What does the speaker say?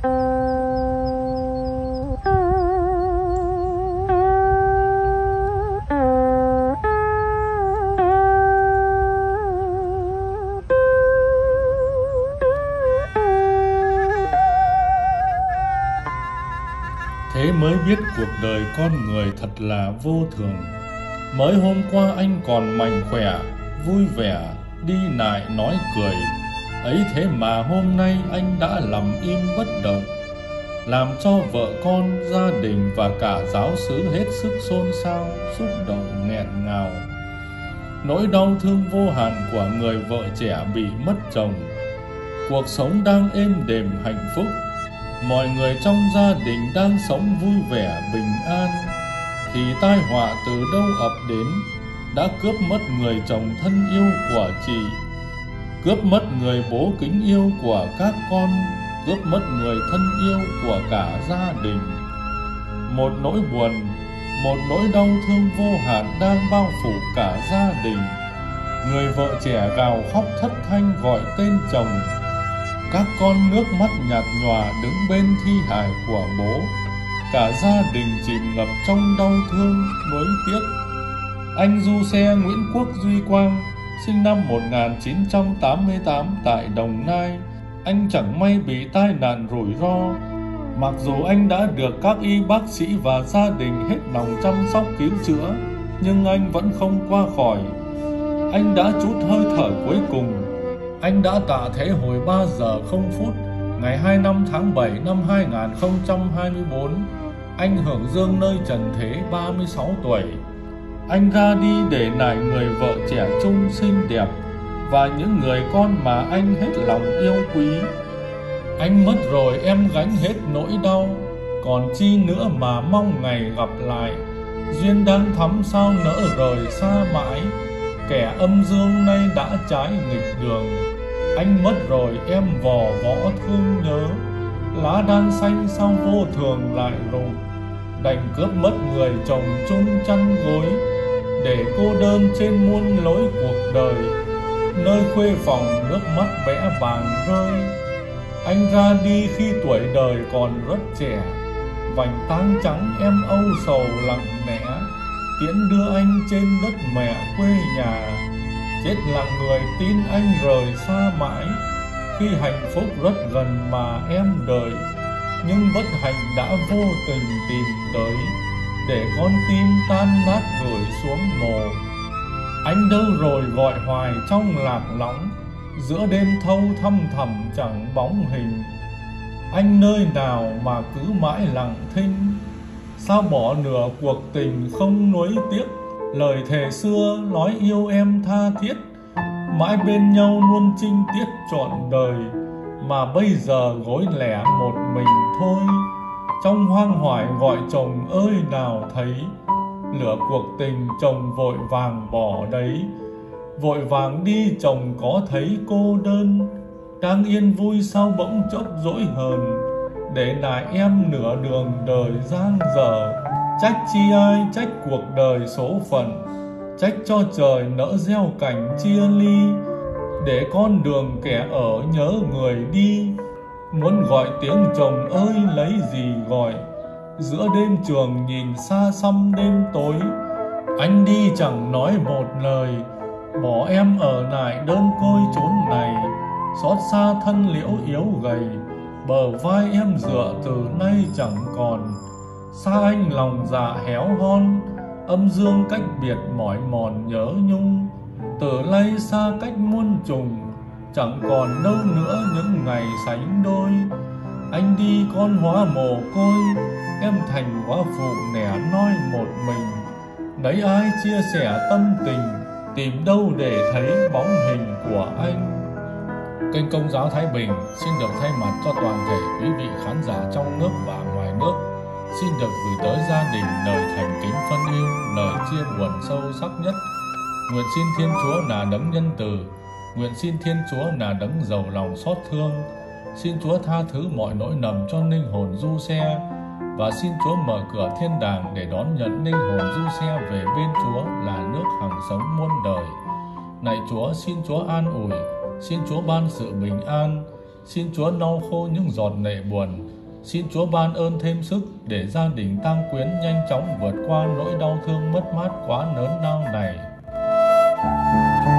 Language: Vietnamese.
Thế mới biết cuộc đời con người thật là vô thường. Mới hôm qua anh còn mạnh khỏe, vui vẻ, đi lại nói cười. Ấy thế mà hôm nay anh đã nằm im bất động, làm cho vợ con, gia đình và cả giáo xứ hết sức xôn xao, xúc động nghẹn ngào. Nỗi đau thương vô hạn của người vợ trẻ bị mất chồng. Cuộc sống đang êm đềm hạnh phúc, mọi người trong gia đình đang sống vui vẻ bình an, thì tai họa từ đâu ập đến, đã cướp mất người chồng thân yêu của chị, cướp mất người bố kính yêu của các con, cướp mất người thân yêu của cả gia đình. Một nỗi buồn, một nỗi đau thương vô hạn đang bao phủ cả gia đình. Người vợ trẻ gào khóc thất thanh gọi tên chồng. Các con nước mắt nhạt nhòa đứng bên thi hài của bố. Cả gia đình chìm ngập trong đau thương, nuối tiếc. Anh du xe Nguyễn Quốc Duy Quang, sinh năm 1988 tại Đồng Nai. Anh chẳng may bị tai nạn rủi ro. Mặc dù anh đã được các y bác sĩ và gia đình hết lòng chăm sóc cứu chữa, nhưng anh vẫn không qua khỏi. Anh đã trút hơi thở cuối cùng. Anh đã tạ thế hồi 3 giờ 0 phút ngày 25 tháng 7 năm 2024. Anh hưởng dương nơi trần thế 36 tuổi. Anh ra đi để lại người vợ trẻ trung xinh đẹp và những người con mà anh hết lòng yêu quý. Anh mất rồi em gánh hết nỗi đau, còn chi nữa mà mong ngày gặp lại. Duyên đang thắm sao nỡ rời xa mãi, kẻ âm dương nay đã trái nghịch đường. Anh mất rồi em vò võ thương nhớ, lá đan xanh sao vô thường lại rụng. Đành cướp mất người chồng chung chăn gối, để cô đơn trên muôn lối cuộc đời. Nơi khuê phòng nước mắt bẽ bàng rơi. Anh ra đi khi tuổi đời còn rất trẻ, vành tang trắng em âu sầu lặng lẽ, tiễn đưa anh trên đất mẹ quê nhà. Chết là người tin anh rời xa mãi, khi hạnh phúc rất gần mà em đợi. Nhưng bất hạnh đã vô tình tìm tới, để con tim tan nát gửi xuống mồ. Anh đâu rồi gọi hoài trong lạc lõng, giữa đêm thâu thăm thẳm chẳng bóng hình. Anh nơi nào mà cứ mãi lặng thinh, sao bỏ nửa cuộc tình không nuối tiếc. Lời thề xưa nói yêu em tha thiết, mãi bên nhau luôn chinh tiết trọn đời. Mà bây giờ gối lẻ một mình thôi, trong hoang hoải gọi chồng ơi nào thấy. Lửa cuộc tình chồng vội vàng bỏ đấy, vội vàng đi chồng có thấy cô đơn. Đang yên vui sao bỗng chốc dỗi hờn, để lại em nửa đường đời giang dở. Trách chi ai trách cuộc đời số phận, trách cho trời nỡ gieo cảnh chia ly. Để con đường kẻ ở nhớ người đi, muốn gọi tiếng chồng ơi lấy gì gọi. Giữa đêm trường nhìn xa xăm đêm tối, anh đi chẳng nói một lời, bỏ em ở lại đơn côi chốn này. Xót xa thân liễu yếu gầy, bờ vai em dựa từ nay chẳng còn. Xa anh lòng dạ héo hon, âm dương cách biệt mỏi mòn nhớ nhung. Từ nay xa cách muôn trùng, chẳng còn đâu nữa những ngày sánh đôi. Anh đi con hóa mồ côi, em thành hóa phụ nẻ nói một mình. Đấy ai chia sẻ tâm tình, tìm đâu để thấy bóng hình của anh. Kênh Công giáo Thái Bình xin được thay mặt cho toàn thể quý vị khán giả trong nước và ngoài nước, xin được gửi tới gia đình lời thành kính phân yêu, lời chia buồn sâu sắc nhất. Nguyện xin Thiên Chúa là đấng nhân từ, nguyện xin Thiên Chúa là đấng giàu lòng xót thương. Xin Chúa tha thứ mọi lỗi lầm cho linh hồn du xe, và xin Chúa mở cửa thiên đàng để đón nhận linh hồn du xe về bên Chúa là nước hằng sống muôn đời. Lạy Chúa, xin Chúa an ủi, xin Chúa ban sự bình an, Xin Chúa lau khô những giọt lệ buồn. Xin Chúa ban ơn thêm sức để gia đình tang quyến nhanh chóng vượt qua nỗi đau thương mất mát quá lớn lao này.